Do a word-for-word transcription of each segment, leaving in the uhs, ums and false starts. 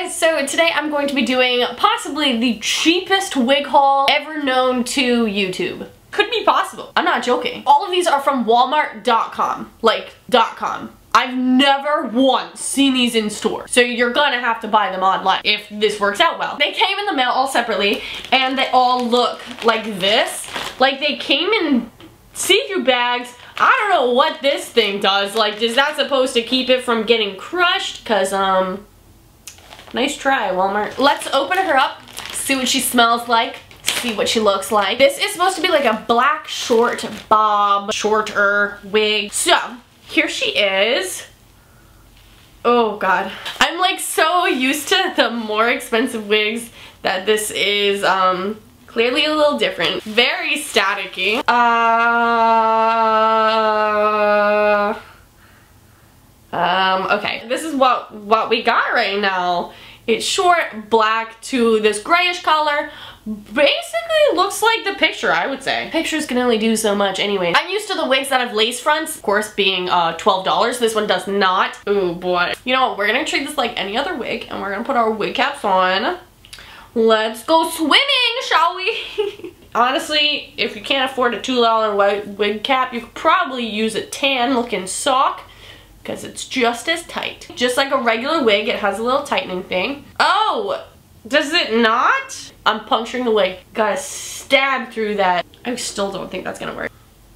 guys, so today I'm going to be doing possibly the cheapest wig haul ever known to YouTube. Could be possible. I'm not joking. All of these are from Walmart dot com. Like, .com. I've never once seen these in store. So you're gonna have to buy them online if this works out well. They came in the mail all separately and they all look like this. Like they came in see-through bags. I don't know what this thing does. Like, is that supposed to keep it from getting crushed? Cause, um, nice try, Walmart. Let's open her up, see what she smells like, see what she looks like. This is supposed to be like a black short bob, shorter wig. So, here she is. Oh God. I'm like so used to the more expensive wigs that this is, um, clearly a little different. Very staticky. Uh, um, okay. This is what, what we got right now. It's short, black to this grayish color. Basically looks like the picture, I would say. Pictures can only do so much anyway. I'm used to the wigs that have lace fronts, of course being uh, twelve dollars. This one does not. Oh boy. You know what, we're gonna treat this like any other wig and we're gonna put our wig caps on. Let's go swimming, shall we? Honestly, if you can't afford a two dollar white wig cap, you could probably use a tan looking sock because it's just as tight. Just like a regular wig, it has a little tightening thing. Oh, does it not? I'm puncturing the wig. Gotta stab through that. I still don't think that's gonna work.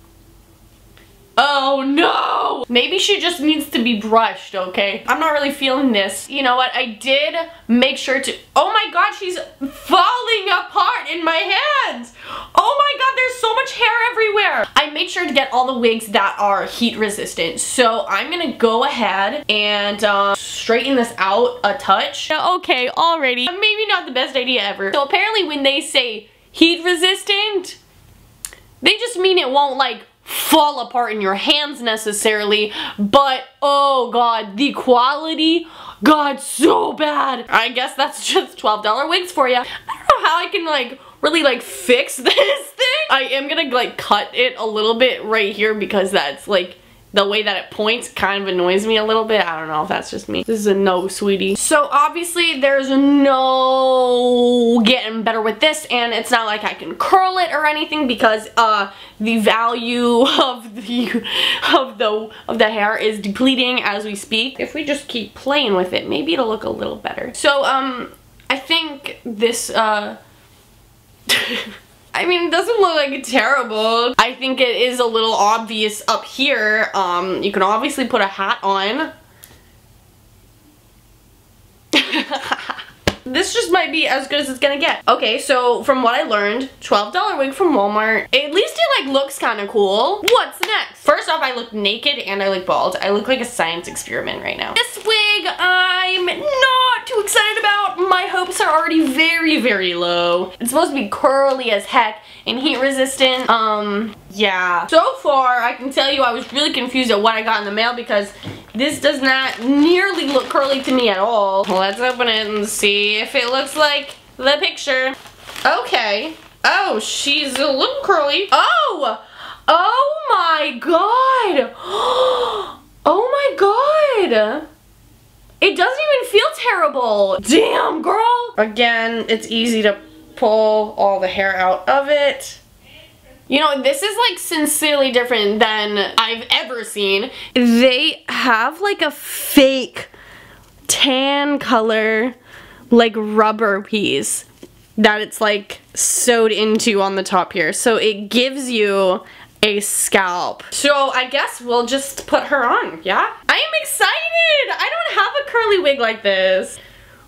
Oh no! Maybe she just needs to be brushed, okay? I'm not really feeling this. You know what? I did make sure to- Oh my God, she's falling apart in my hands! Oh my God, there's so much hair everywhere! I made sure to get all the wigs that are heat resistant. So I'm gonna go ahead and uh, straighten this out a touch. Okay, already. Maybe not the best idea ever. So apparently when they say heat resistant, they just mean it won't like fall apart in your hands necessarily, but oh God, the quality got so bad. I guess that's just twelve dollar wigs for you. I don't know how I can like really like fix this thing. I am gonna like cut it a little bit right here because that's like the way that it points kind of annoys me a little bit. I don't know if that's just me. This is a no, sweetie. So obviously there's no getting better with this, and it's not like I can curl it or anything because uh, the value of the of the of the hair is depleting as we speak. If we just keep playing with it, maybe it'll look a little better. So um, I think this uh. I mean, it doesn't look like terrible. I think it is a little obvious up here. Um, you can obviously put a hat on. This just might be as good as it's gonna get. Okay, so from what I learned, twelve dollar wig from Walmart. At least it like looks kind of cool. What's next? First off, I look naked and I look bald. I look like a science experiment right now. This wig, I'm not too excited about. My hopes are already very, very low. It's supposed to be curly as heck and heat resistant. Um, yeah. So far, I can tell you I was really confused at what I got in the mail because this does not nearly look curly to me at all. Let's open it and see if it looks like the picture. Okay. Oh, she's a little curly. Oh! Oh my God! Oh my God! It doesn't even feel terrible. Damn, girl! Again, it's easy to pull all the hair out of it. You know, this is like sincerely different than I've ever seen. They have like a fake tan color, like rubber piece that it's like sewed into on the top here. So it gives you a scalp. So I guess we'll just put her on, yeah? I am excited! I don't have a curly wig like this.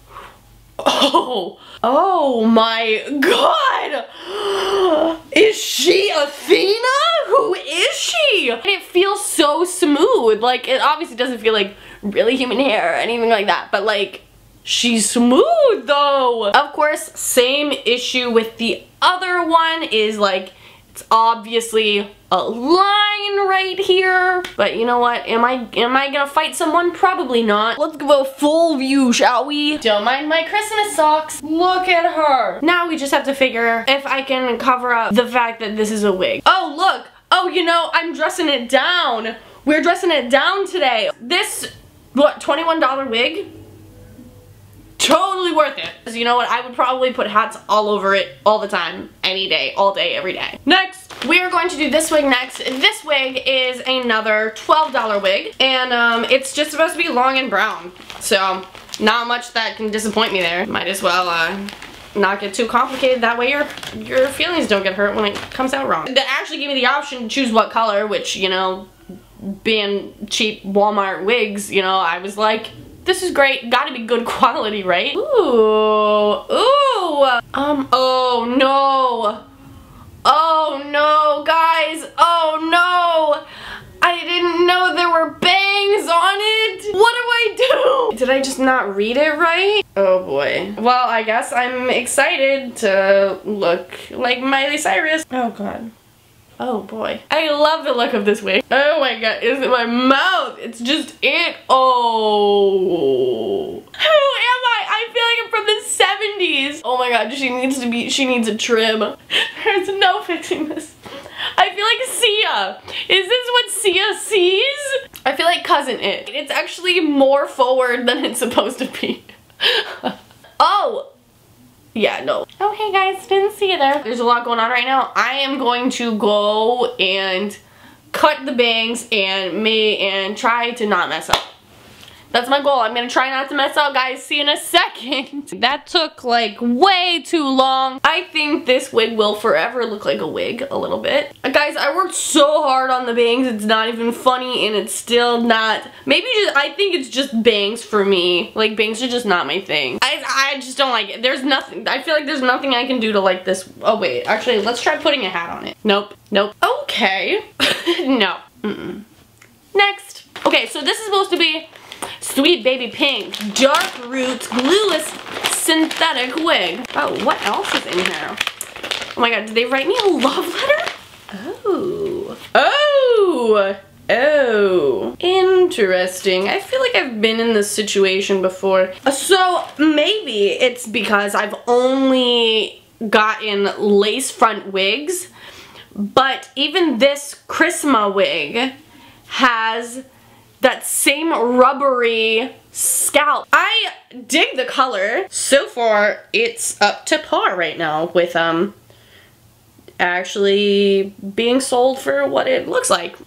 Oh, oh my God! Is she Athena? Who is she? And it feels so smooth. Like, it obviously doesn't feel like really human hair or anything like that, but like, she's smooth though. Of course, same issue with the other one is like, it's obviously a line right here. But you know what? Am I am I gonna fight someone? Probably not. Let's go full view, shall we? Don't mind my Christmas socks. Look at her. Now we just have to figure if I can cover up the fact that this is a wig. Oh, look. Oh, you know, I'm dressing it down. We're dressing it down today. This, what, twenty-one dollar wig? Totally worth it. Because you know what, I would probably put hats all over it all the time, any day, all day, every day. Next, we are going to do this wig next. This wig is another twelve dollar wig, and um, it's just supposed to be long and brown. So, not much that can disappoint me there. Might as well uh, not get too complicated. That way your your feelings don't get hurt when it comes out wrong. They actually gave me the option to choose what color, which, you know, being cheap Walmart wigs, you know, I was like, this is great. Gotta be good quality, right? Ooh, ooh. Um, oh no. Oh no, guys. Oh no. I didn't know there were bangs on it. What do I do? Did I just not read it right? Oh boy. Well, I guess I'm excited to look like Miley Cyrus. Oh god. Oh boy. I love the look of this wig. Oh my god, is it my mouth? It's just it. Oh. Who am I? I feel like I'm from the seventies. Oh my god, she needs to be, she needs a trim. There's no fixing this. I feel like Sia. Is this what Sia sees? I feel like Cousin It. It's actually more forward than it's supposed to be. Oh. Yeah, no. Oh, hey guys, didn't see you there. There's a lot going on right now. I am going to go and cut the bangs and may and try to not mess up. That's my goal. I'm gonna try not to mess up, guys. See you in a second. That took like way too long. I think this wig will forever look like a wig a little bit. Uh, guys, I worked so hard on the bangs. It's not even funny and it's still not. Maybe just, I think it's just bangs for me. Like bangs are just not my thing. I, I just don't like it. There's nothing. I feel like there's nothing I can do to like this. Oh wait, actually let's try putting a hat on it. Nope, nope. Okay. No. Mm-mm. Next. Okay, so this is supposed to be Sweet Baby Pink, Dark Roots, Glueless Synthetic Wig. Oh, what else is in here? Oh my god, did they write me a love letter? Oh. Oh! Oh. Interesting. I feel like I've been in this situation before. So, maybe it's because I've only gotten lace front wigs, but even this Christmas wig has that same rubbery scalp. I dig the color. So far, it's up to par right now with um actually being sold for what it looks like.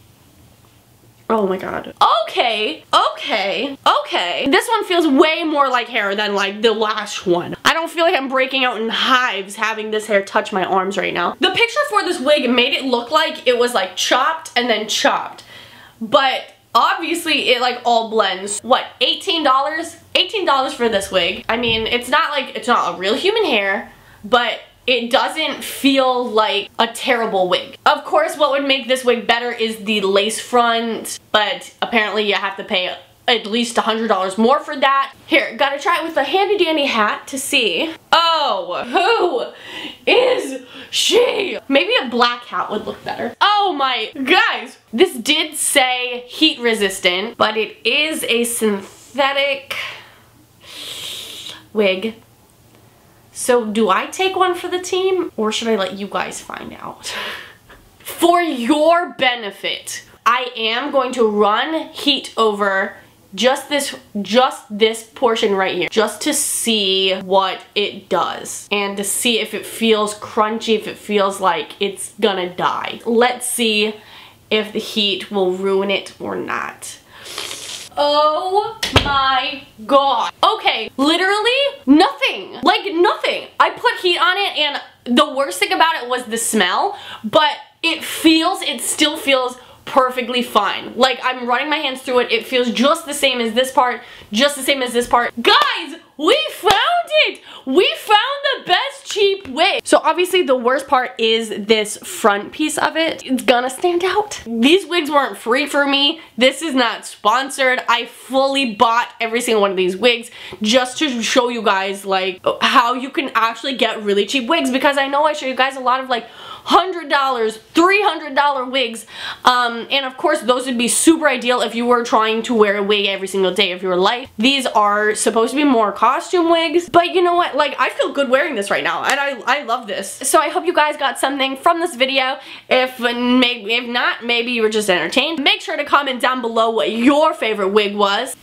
Oh my god. Okay, okay, okay. This one feels way more like hair than like the last one. I don't feel like I'm breaking out in hives having this hair touch my arms right now. The picture for this wig made it look like it was like chopped and then chopped. But obviously it like all blends. What, eighteen dollars? eighteen dollars for this wig. I mean, it's not like, it's not a real human hair, but it doesn't feel like a terrible wig. Of course, what would make this wig better is the lace front, but apparently you have to pay at least a hundred dollars more for that. Here, gotta try it with a handy dandy hat to see. Oh, who is she? Maybe a black hat would look better. Oh my, guys, this did say heat resistant, but it is a synthetic wig. So do I take one for the team or should I let you guys find out? For your benefit, I am going to run heat over just this just this portion right here, just to see what it does and to see if it feels crunchy, if it feels like it's gonna die. Let's see if the heat will ruin it or not. Oh my god. Okay, literally nothing. Like nothing. I put heat on it and the worst thing about it was the smell, but it feels, it still feels perfectly fine. Like I'm running my hands through it. It feels just the same as this part, just the same as this part. Guys, we found it! We found the best cheap wig. So obviously the worst part is this front piece of it. It's gonna stand out. These wigs weren't free for me. This is not sponsored. I fully bought every single one of these wigs just to show you guys like how you can actually get really cheap wigs, because I know I show you guys a lot of like one hundred dollars, three hundred dollar wigs, um, and of course those would be super ideal if you were trying to wear a wig every single day of your life. These are supposed to be more costume wigs, but you know what, like I feel good wearing this right now and I, I love this. So I hope you guys got something from this video. If, maybe, if not, maybe you were just entertained. Make sure to comment down below what your favorite wig was. Uh,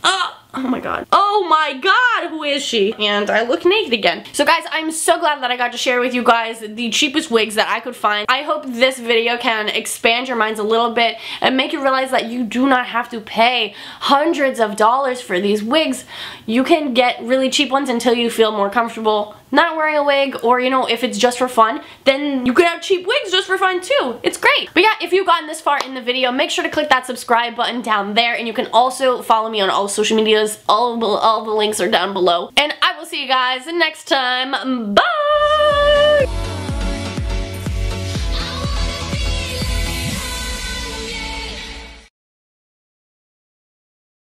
Oh my god. Oh my god, who is she? And I look naked again. So guys, I'm so glad that I got to share with you guys the cheapest wigs that I could find. I hope this video can expand your minds a little bit and make you realize that you do not have to pay hundreds of dollars for these wigs. You can get really cheap ones until you feel more comfortable not wearing a wig, or you know, if it's just for fun, then you could have cheap wigs just for fun too. It's great. But yeah, if you've gotten this far in the video, make sure to click that subscribe button down there, and you can also follow me on all social medias. All, all the links are down below. And I will see you guys next time. Bye!